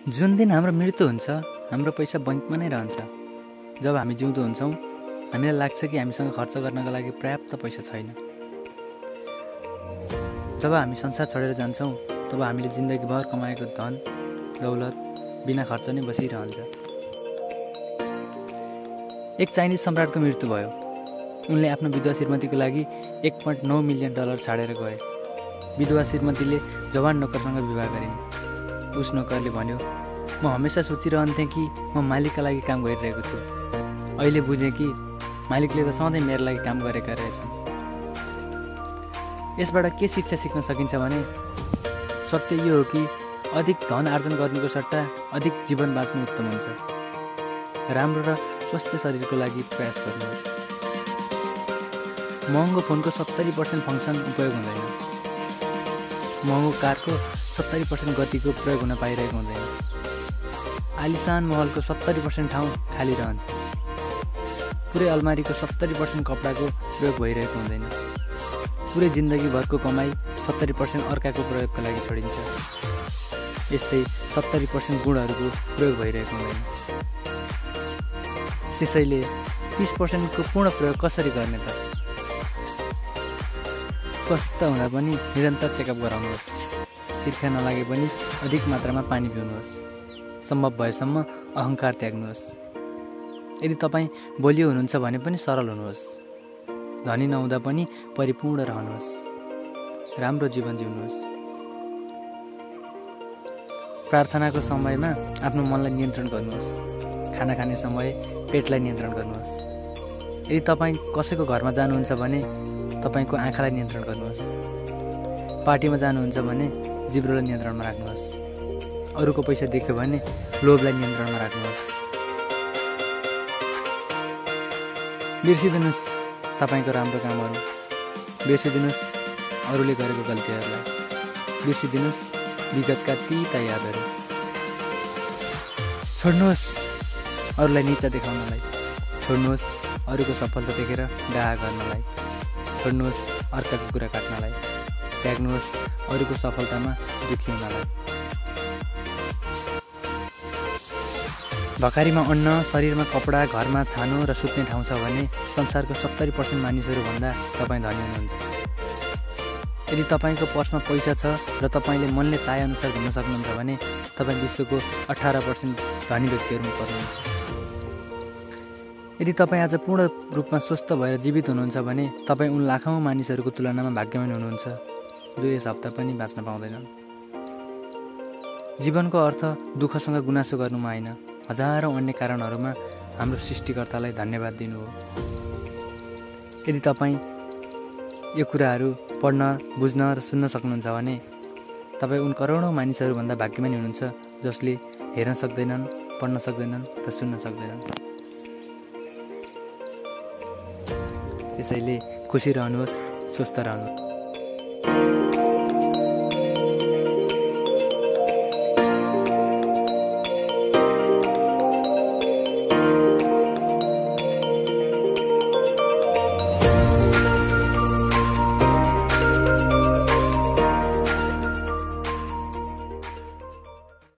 जुन दिन हाम्रो मृत्यु हुन्छ, हाम्रो पैसा बैंकमा नै रहन्छ। जब हामी जिउँदो हुन्छौँ, हामीलाई लाग्छ कि हामीसँग खर्च गर्नका लागि पर्याप्त पैसा छैन। जब हामी संसार छोडेर जान्छौँ, तब हामीले जिन्दगीभर कमाएको धन दौलत बिना खर्च नै बसिरहन्छ। एक चाइनिज सम्राटको मृत्यु भयो। उनले आफ्नो विधवा श्रीमतीको लागि $1.9 मिलियन छाडेर गए। विधवा श्रीमतीले जवान नोकरसँग विवाह गरिन्। उस नोकरले भन्यो, म हमेसा सोचिरहन्थेँ कि म मालिकका लागि काम गरिरहेको छु। अहिले बुझेँ कि मालिकले त सधैँ मेरो लागि काम गरेका रहेछन्। यसबाट के शिक्षा सिक्न सकिन्छ भने सत्य यो हो कि अधिक धन आर्जन गर्नुको सट्टा अधिक जीवन बाँच्नु उत्तम हुन्छ। राम्रो र स्वस्थ शरीरको लागि प्रयास गर्नुहोस्। महँगो फोनको 70% फङ्सन उपयोग हुँदैन। महँगो कारको 70% गतिको प्रयोग हुन पाइरहेको हुँदैन। आलिसान महलको 70% ठाउँ खाली रहन्छ। पुरै अलमारीको 70% कपडाको प्रयोग भइरहेको हुँदैन। पुरै जिन्दगीभरको कमाई 70% अर्काको प्रयोगका लागि छोडिन्छ। यस्तै 70% गुणहरूको प्रयोग भइरहेको हुँदैन। त्यसैले 30% को पूर्ण प्रयोग कसरी गर्ने त? स्वस्थ हुँदा पनि निरन्तर चेकअप गराउनुहोस्। तिर्खा नलागे पनि अधिक मात्रामा पानी पिउनुहोस्। सम्भव भएसम्म अहङ्कार त्याग्नुहोस्। यदि तपाईँ बलियो हुनुहुन्छ भने पनि सरल हुनुहोस्। धनी नहुँदा पनि परिपूर्ण रहनुहोस्। राम्रो जीवन जिउनुहोस्। प्रार्थनाको समयमा आफ्नो मनलाई नियन्त्रण गर्नुहोस्। खाना खाने समय पेटलाई नियन्त्रण गर्नुहोस्। यदि तपाईँ कसैको घरमा जानुहुन्छ भने तपाईँको आँखालाई नियन्त्रण गर्नुहोस्। पार्टीमा जानुहुन्छ भने जिब्रोलाई नियन्त्रणमा राख्नुहोस्। अरूको पैसा देख्यो भने लोभलाई नियन्त्रणमा राख्नुहोस्। बिर्सिदिनुहोस् तपाईँको राम्रो कामहरू। बिर्सिदिनुहोस् अरूले गरेको गल्तीहरूलाई। बिर्सिदिनुहोस् विगतका तीता यादहरू। छोड्नुहोस् अरूलाई नीचा देखाउनलाई। छोड्नुहोस् अरूको सफलता देखेर डाहा गर्नलाई। छोड्नुहोस् अर्काको कुरा काट्नलाई। त्याग्नुहोस् अरूको सफलतामा दुखी हुनलाई। भकारीमा अन्न, शरीरमा कपडा, घरमा छानो र सुत्ने ठाउँ छ भने संसारको 70% मानिसहरूभन्दा तपाईँ धनी हुनुहुन्छ। यदि तपाईँको पर्समा पैसा छ र तपाईँले मनले चाहेअनुसार घुम्न सक्नुहुन्छ भने तपाईँ विश्वको 18% धनी व्यक्तिहरूमा पर्नुहुन्छ। यदि तपाईँ आज पूर्ण रूपमा स्वस्थ भएर जीवित हुनुहुन्छ भने तपाईँ उन लाखौँ मानिसहरूको तुलनामा भाग्यवान हुनुहुन्छ जो यस हप्ता पनि बाँच्न पाउँदैनन्। जीवनको अर्थ दुःखसँग गुनासो गर्नुमा होइन, हजारौँ अन्य कारणहरूमा हाम्रो सृष्टिकर्तालाई धन्यवाद दिनु हो। यदि तपाईँ यो कुराहरू पढ्न, बुझ्न र सुन्न सक्नुहुन्छ भने तपाईँ उन करोडौँ मानिसहरूभन्दा भाग्यमानी हुनुहुन्छ जसले हेर्न सक्दैनन्, पढ्न सक्दैनन् र सुन्न सक्दैनन्। त्यसैले खुसी रहनुहोस्, स्वस्थ रहनुहोस्।